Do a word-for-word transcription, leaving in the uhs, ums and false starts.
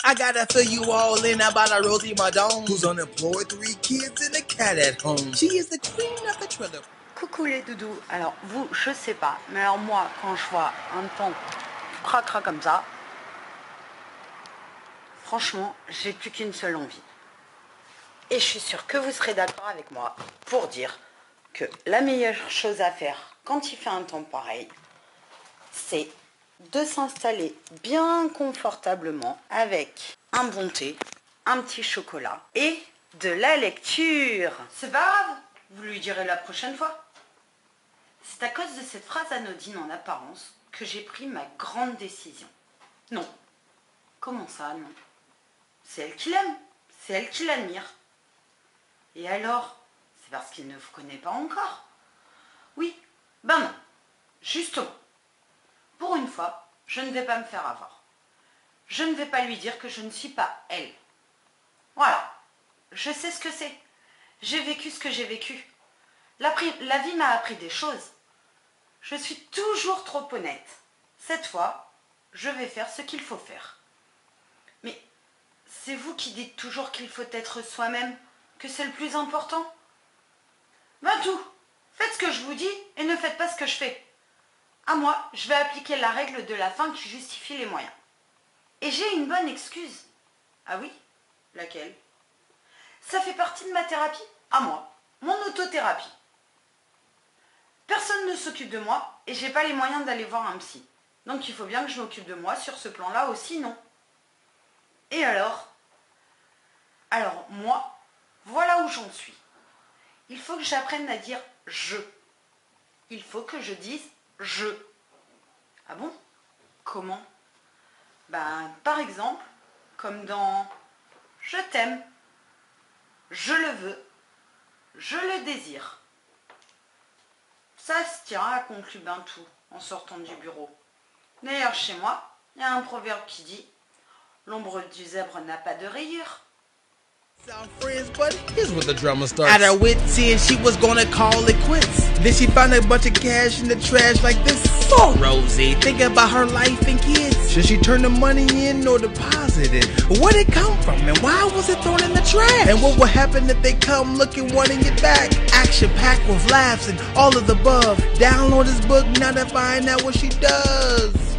I gotta fill you all in about a Rosie Madone, who's unemployed, three kids and a cat at home. She is the queen of the thriller. Coucou les doudous. Alors vous, je sais pas, mais alors moi, quand je vois un temps cracra comme ça, franchement, j'ai plus qu'une seule envie. Et je suis sûre que vous serez d'accord avec moi pour dire que la meilleure chose à faire quand il fait un temps pareil, c'est de s'installer bien confortablement avec un bon thé, un petit chocolat et de la lecture. C'est pas grave, vous lui direz la prochaine fois. C'est à cause de cette phrase anodine en apparence que j'ai pris ma grande décision. Non. Comment ça, non? C'est elle qui l'aime, c'est elle qui l'admire. Et alors, c'est parce qu'il ne vous connaît pas encore? Oui, ben non, justement. Pour une fois, je ne vais pas me faire avoir. Je ne vais pas lui dire que je ne suis pas elle. Voilà, je sais ce que c'est. J'ai vécu ce que j'ai vécu. La, la vie m'a appris des choses. Je suis toujours trop honnête. Cette fois, je vais faire ce qu'il faut faire. Mais c'est vous qui dites toujours qu'il faut être soi-même, que c'est le plus important. Ben tout, faites ce que je vous dis et ne faites pas ce que je fais. À moi, je vais appliquer la règle de la fin qui justifie les moyens. Et j'ai une bonne excuse. Ah oui? Laquelle? Ça fait partie de ma thérapie. À moi, mon autothérapie. Personne ne s'occupe de moi et j'ai pas les moyens d'aller voir un psy. Donc il faut bien que je m'occupe de moi sur ce plan-là aussi, non? Et alors? Alors moi, voilà où j'en suis. Il faut que j'apprenne à dire « je ». Il faut que je dise « je ». Ah bon? Comment? Ben, par exemple, comme dans « je t'aime »,« je le veux »,« je le désire ». Ça se tient à conclure ben tout en sortant du bureau. D'ailleurs, chez moi, il y a un proverbe qui dit « l'ombre du zèbre n'a pas de rayures ». Friends, but here's what the drama starts. At her wits' end, she was gonna call it quits. Then she found a bunch of cash in the trash like this. Oh, Rosie, think about her life and kids. Should she turn the money in or deposit it? Where'd it come from and why was it thrown in the trash? And what will happen if they come looking wanting it back? Action packed with laughs and all of the above. Download this book now to find out what she does.